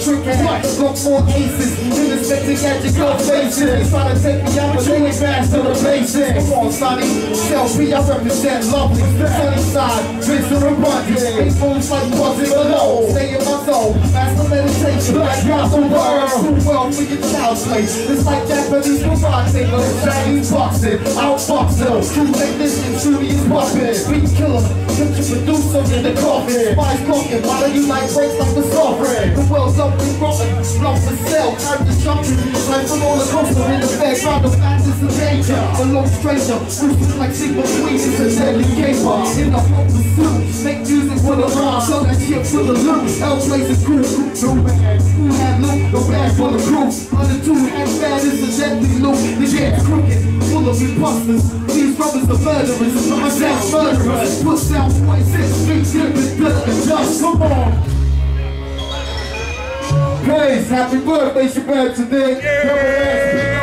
trick ass. Got more aces, didn't expect to catch your girl faces. Trying to take me out, but you ain't fast to the basics. Come on, Sonny, selfie, I represent lovely. Sunny side, Mr. Abundant. Ain't fools like buzzing below. Stay in my zone, master meditation. Black out the world, too well for your child's place. It's like Japanese karate, but it's Chinese boxing. Outbox them, true technician, studious puppet. Beat killer, picture producer in the coffin. Spies talking, why do you like breaks like the sovereign? The world's up and rotten, love for sale, time to jumping. Like from all the coaster in the background, the fact is a danger. A lone stranger, ruthless like Sigma Queen is a deadly caper. In the home pursuit, make music for the rhyme, so that shit for the loot. L plays a crew, no bad, who had loot, no bad for the crew. Under two hands bad is a deadly loot. The game's crooked, full of imposters. These brothers are murderers, my dad's murderers. Push down 26 streets, dipping, dirt and dust. Come on. Praise, happy birthday, Shabbat today.